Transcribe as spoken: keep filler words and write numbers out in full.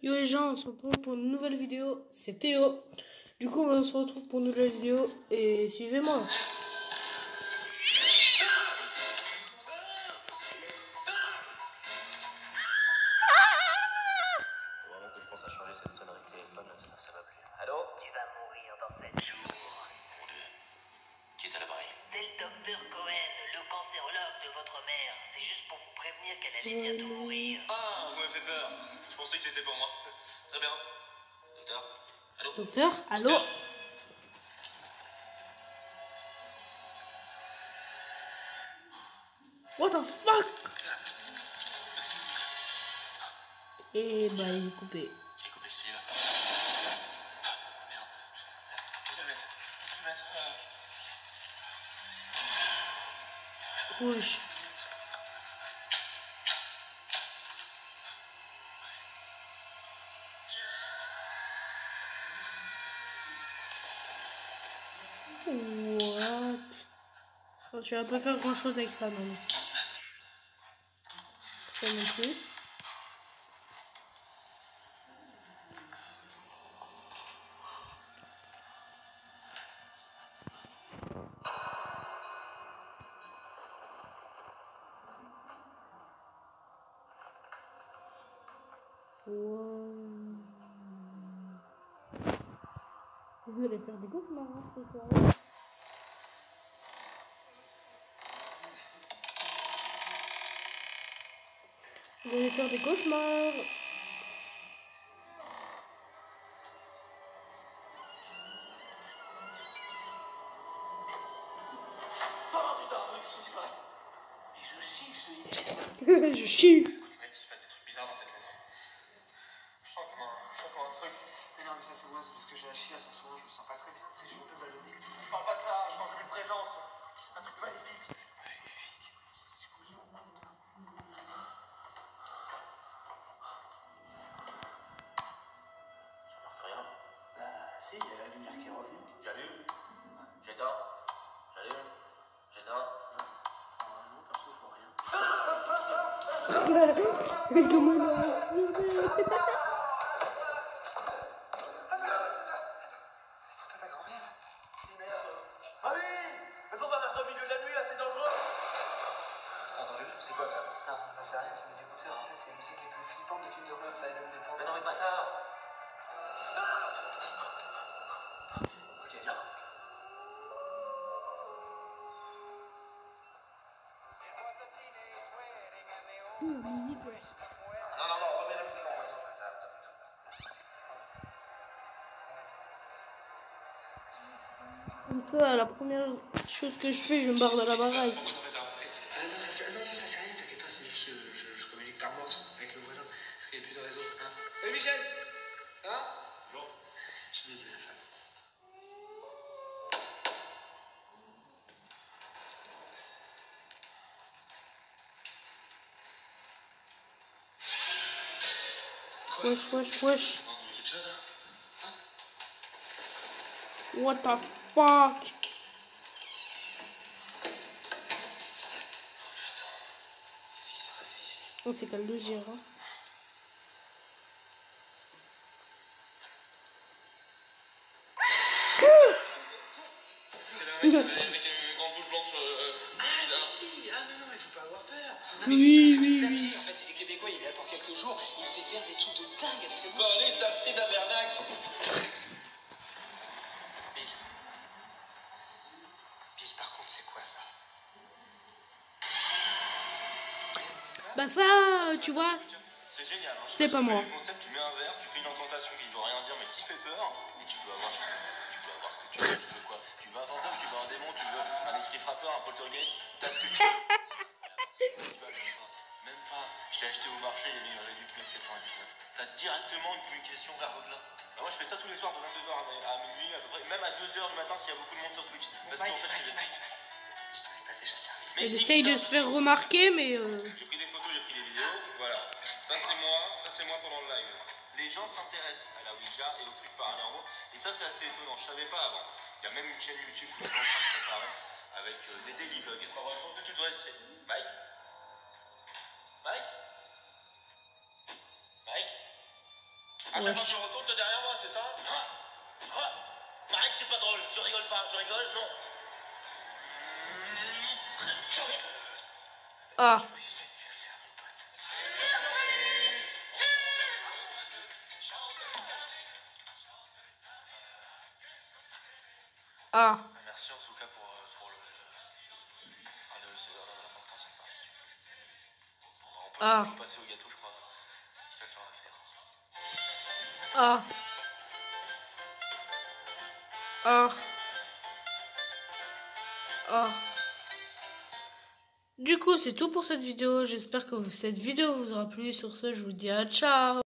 Yo les gens, on se retrouve pour une nouvelle vidéo, c'est Théo. Du coup on se retrouve pour une nouvelle vidéo et suivez-moi. Vraiment que je pense à changer cette sonnerie de téléphone, ça va plus. Allô? Tu vas mourir dans sept jours. Mon Dieu. Qui est à l'appareil? C'est le docteur Cohen, le cancérologue de votre mère. C'est juste pour vous prévenir qu'elle allait bientôt mourir. Ah, vous m'avez fait peur. Je pensais que c'était pour moi. Très bien. Docteur? Allô? Docteur, allô? Docteur. What the fuck? Et bah il est coupé. J'ai coupé ce fil. Merde. Je vais le mettre. Je vais le mettre. Wesh. What? Je vais pas faire grand chose avec ça, non. Ça non plus. Wow. Vous allez faire des cauchemars hein, ce soir. Vous allez faire des cauchemars. Oh putain, qu'est-ce qui se passe? Mais je chie, je te dis. Je chie. Mec, il se passe des trucs bizarres dans cette maison. Je sens comme un, je sens comme un truc. Mais non, mais ça c'est moi, c'est parce que j'ai la chiasse en ce moment, je me sens pas très bien. C'est je peux ballonner. Je parle pas de ça, je sens comme une présence. Un truc maléfique. Magnifique. C'est quoi ce monde? Je remarque rien. Bah, si, il y a la lumière qui est revenue. J'allume. J'éteins. J'allume. J'éteins. Ah non, perso, je vois rien. Comment il a assuré? C'est pas ta grand-mère? Et merde. Ah oui! Mais faut pas faire ça au milieu de la nuit, là, c'est dangereux! T'as entendu? C'est quoi ça? Non, ça c'est rien, c'est mes écouteurs. En fait, c'est la musique les plus flippantes des films d'horreur, ça aide à me détendre. Mais non, mais pas ça! Ok, viens. Mmh, musique, ouais. Non, non, non, remets la musique en raison. Ça, ça fait Comme ça, la première chose que je fais, je me barre de la baraque. Pourquoi ça fait ça? Ah non, ça c'est non, non, ça c'est rien, t'inquiète pas, c'est juste que je, je communique par morse avec le voisin. Parce qu'il n'y a plus de réseau. Hein. Salut Michel! Ça va? Bonjour. Je me disais sa femme. Wesh, wesh, wesh. On a entendu quelque chose là? Hein? What the fuck? Qu'est-ce qui s'est passé ici? On s'est calme de gérer. Hein. C'est le mec avec une grande bouche blanche euh, bizarre. Oui, ah non, non, il faut pas avoir peur. Non, Oui, mais lui, oui, c'est un oui. Xavier, en fait, c'est des Québécois, il est là pour quelques jours, il sait faire des trucs de dingue avec cette bouche. Allez, c'est un style d'Abernac. Bill. Bill, par contre, c'est quoi ça? Bah ça, tu vois, C'est génial. Hein. c'est pas moi. Le concept, tu mets un verre, tu fais une incantation qui ne veut rien dire mais qui fait peur et tu peux avoir, tu peux avoir ce que tu veux. Tu veux quoi? Tu veux un fantôme, tu veux un démon, tu veux un esprit frappeur, un poltergeist, t'as ce que tu veux. Tu vas même pas. Même pas. Je l'ai acheté au marché, il est réduit neuf quatre-vingt-dix-neuf. T'as directement une communication vers l'au-delà. Bah moi je fais ça tous les soirs de vingt-deux heures à minuit à peu près, même à deux heures du matin s'il y a beaucoup de monde sur Twitch. Parce Mike, qu'en fait, Mike, je fais Mike, Mike. Tu t'en es pas déjà servi? Mais Il si, essaye de putain. se faire remarquer, mais euh... J'ai pris des photos, j'ai pris des vidéos, voilà. Ça c'est moi, ça c'est moi pendant le live. Les gens s'intéressent à la Ouija et aux trucs paranormaux, et ça c'est assez étonnant, je savais pas avant. Il y a même une chaîne YouTube qui est en train de se préparer avec euh, des daily vlogs. Alors, je pense que tu devrais essayer. Mike Mike Mike À chaque fois que Wesh. je retourne, t'es derrière moi, c'est ça? Quoi? Quoi? Arrête, c'est pas drôle. Je rigole pas, je rigole, non. Ah. Joyeux anniversaire, mon pote. Ah. Merci en tout cas pour, euh, pour le. Enfin, le, c'est l'important, c'est pas. On peut, Ah. on peut passer au gâteau, je crois. Si quelqu'un l'a fait. Ah. Ah. Ah. Du coup, c'est tout pour cette vidéo. J'espère que cette vidéo vous aura plu. Sur ce, je vous dis à ciao.